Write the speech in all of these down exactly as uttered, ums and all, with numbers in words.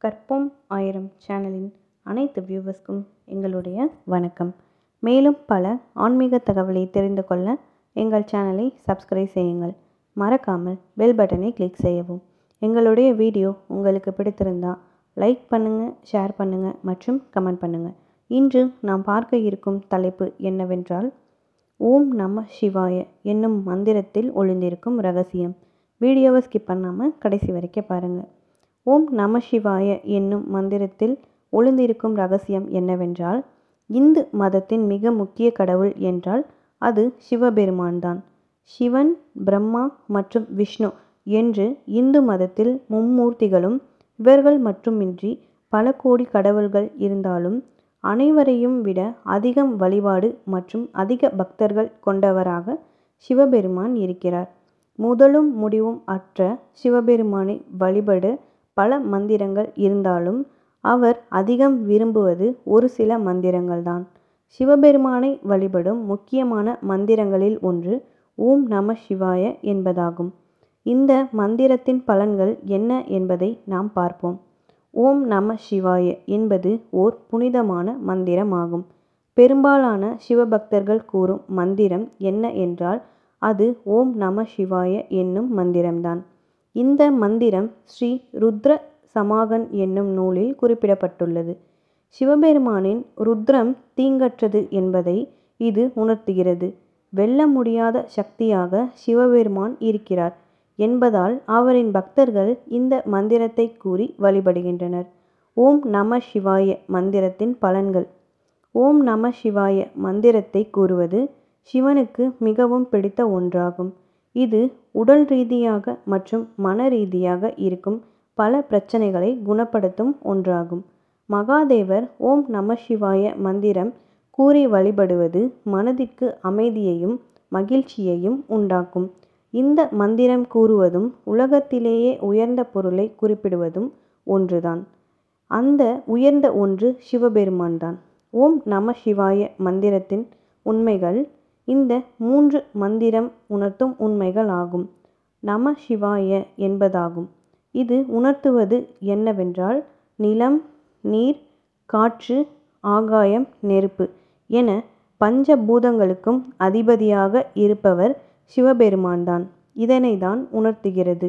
கற்போம் ஆயிரம் சேனலின் அனைத்து வியூவர்ஸ்க்கும் எங்களுடைய வணக்கம். மேலும் பல ஆன்மீக தகவலை தெரிந்து கொள்ள எங்கள் சேனலை சப்ஸ்கிரைப் செய்யுங்கள். மறக்காமல் பெல் பட்டனை கிளிக் செய்யவும். எங்களுடைய வீடியோ உங்களுக்கு பிடித்திருந்தால் லைக் பண்ணுங்கள், ஷேர் பண்ணுங்கள் மற்றும் கமெண்ட் பண்ணுங்கள். இன்று நாம் பார்க்க இருக்கும் தலைப்பு என்னவென்றால், ஓம் நம சிவாய என்னும் மந்திரத்தில் ஒளிந்திருக்கும் ரகசியம். வீடியோவை ஸ்கிப் பண்ணாமல் கடைசி வரைக்கும் பாருங்கள். ஓம் நம சிவாய என்னும் மந்திரத்தில் ஒளிந்திருக்கும் ரகசியம் என்னவென்றால், இந்து மதத்தின் மிக முக்கிய கடவுள் என்றால் அது சிவபெருமான் தான். சிவன், பிரம்மா மற்றும் விஷ்ணு என்று இந்து மதத்தில் மும்மூர்த்திகளும் இவர்கள் மட்டுமின்றி பல கோடி கடவுள்கள் இருந்தாலும் அனைவரையும் விட அதிகம் வழிபாடு மற்றும் அதிக பக்தர்கள் கொண்டவராக சிவபெருமான் இருக்கிறார். முதலும் முடிவும் அற்ற சிவபெருமானை வழிபட பல மந்திரங்கள் இருந்தாலும் அவர் அதிகம் விரும்புவது ஒரு சில மந்திரங்கள் தான். சிவபெருமானை வழிபடும் முக்கியமான மந்திரங்களில் ஒன்று ஓம் நம சிவாய என்பதாகும். இந்த மந்திரத்தின் பலன்கள் என்ன என்பதை நாம் பார்ப்போம். ஓம் நம சிவாய என்பது ஓர் புனிதமான மந்திரமாகும். பெரும்பாலான சிவபக்தர்கள் கூறும் மந்திரம் என்ன என்றால் அது ஓம் நம சிவாய என்னும் மந்திரம்தான். இந்த மந்திரம் ஸ்ரீ ருத்ர சமாகன் என்னும் நூலில் குறிப்பிடப்பட்டுள்ளது. சிவபெருமானின் ருத்ரம் தீங்கற்றது என்பதை இது உணர்த்துகிறது. வெல்ல முடியாத சக்தியாக சிவபெருமான் இருக்கிறார் என்பதால் அவரின் பக்தர்கள் இந்த மந்திரத்தை கூறி வழிபடுகின்றனர். ஓம் நம சிவாய மந்திரத்தின் பலன்கள். ஓம் நம சிவாய மந்திரத்தை கூறுவது சிவனுக்கு மிகவும் பிடித்த ஒன்றாகும். இது உடல் ரீதியாக மற்றும் மன ரீதியாக இருக்கும் பல பிரச்சனைகளை குணப்படுத்தும் ஒன்றாகும். மகாதேவர் ஓம் நம சிவாய மந்திரம் கூறி வழிபடுவது மனதிற்கு அமைதியையும் மகிழ்ச்சியையும் உண்டாக்கும். இந்த மந்திரம் கூறுவதும் உலகத்திலேயே உயர்ந்த பொருளை குறிப்பிடுவதும் ஒன்றுதான். அந்த உயர்ந்த ஒன்று சிவபெருமான் தான். ஓம் நம சிவாய மந்திரத்தின் உண்மைகள் இந்த மூன்று மந்திரம் உணர்த்தும் உண்மைகள் ஆகும். நம சிவாய என்பதாகும். இது உணர்த்துவது என்னவென்றால், நிலம், நீர், காற்று, ஆகாயம், நெருப்பு என பஞ்சபூதங்களுக்கும் அதிபதியாக இருப்பவர் சிவபெருமான் தான். இதனை தான் உணர்த்துகிறது.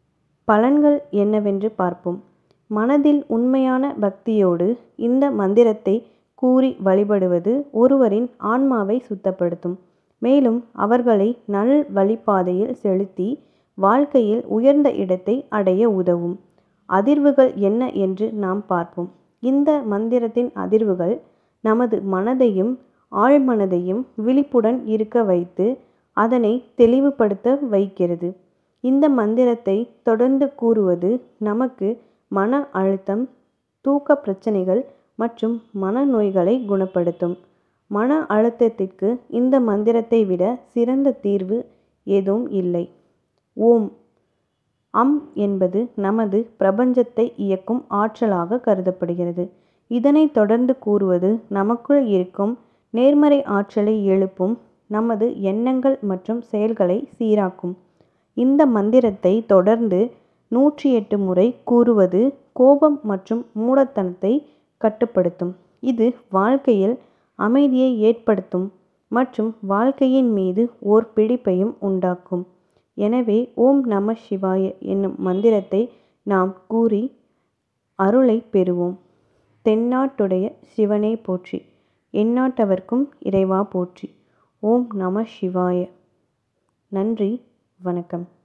பலன்கள் என்னவென்று பார்ப்போம். மனதில் உண்மையான பக்தியோடு இந்த மந்திரத்தை கூறி வழிபடுவது ஒருவரின் ஆன்மாவை சுத்தப்படுத்தும். மேலும் அவர்களை நல் வழிபாதையில் செலுத்தி வாழ்க்கையில் உயர்ந்த இடத்தை அடைய உதவும். அதிர்வுகள் என்ன என்று நாம் பார்ப்போம். இந்த மந்திரத்தின் அதிர்வுகள் நமது மனதையும் ஆழ்மனதையும் விழிப்புடன் இருக்க வைத்து அதனை தெளிவுபடுத்த வைக்கிறது. இந்த மந்திரத்தை தொடர்ந்து கூறுவது நமக்கு மன அழுத்தம், தூக்க பிரச்சனைகள் மற்றும் மனநோய்களை குணப்படுத்தும். மன அழுத்தத்திற்கு இந்த மந்திரத்தை விட சிறந்த தீர்வு எதுவும் இல்லை. ஓம் அம் என்பது நமது பிரபஞ்சத்தை இயக்கும் ஆற்றலாக கருதப்படுகிறது. இதனை தொடர்ந்து கூறுவது நமக்குள் இருக்கும் நேர்மறை ஆற்றலை எழுப்பும், நமது எண்ணங்கள் மற்றும் செயல்களை சீராக்கும். இந்த மந்திரத்தை தொடர்ந்து நூற்றி எட்டு முறை கூறுவது கோபம் மற்றும் மூடத்தனத்தை கட்டுப்படுத்தும். இது வாழ்க்கையில் அமைதியை ஏற்படுத்தும் மற்றும் வாழ்க்கையின் மீது ஓர் பிடிப்பையும் உண்டாக்கும். எனவே ஓம் நம சிவாய என்னும் மந்திரத்தை நாம் கூறி அருளை பெறுவோம். தென்னாட்டுடைய சிவனே போற்றி, எந்நாட்டவர்க்கும் இறைவா போற்றி. ஓம் நம சிவாய. நன்றி, வணக்கம்.